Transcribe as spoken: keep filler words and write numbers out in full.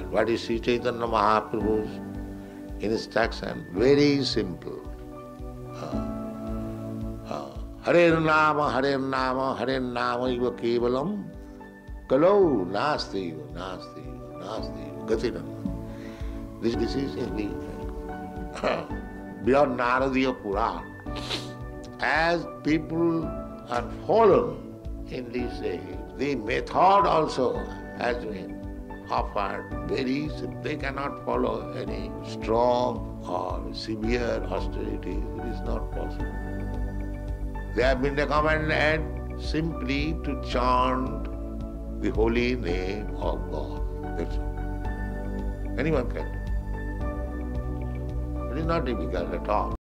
What is Śrī Caitanya Mahāprabhu's instruction? Very simple. Uh, uh, Hare Nama, Hare Nama, Hare Nama iva kevalam kalau nasti, nasti, nasti, gatinam. This, this is in the Brhad Nāradīya Purāna. As people are fallen in this age, the method also has been offered very simple. They cannot follow any strong or severe austerities. It is not possible. They have been recommended simply to chant the holy name of God. That's all. Anyone can do. It is not difficult at all.